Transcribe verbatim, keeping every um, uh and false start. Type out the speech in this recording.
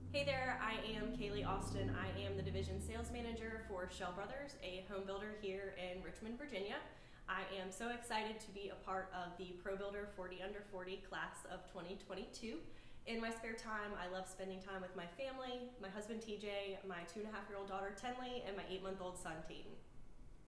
Hey there, I am Kaylie Austin. I am the Division Sales Manager for Schell Brothers, a home builder here in Richmond, Virginia. I am so excited to be a part of the Pro Builder forty under forty class of twenty twenty-two. In my spare time, I love spending time with my family, my husband T J, my two and a half year old daughter Tenley, and my eight month old son Tayden.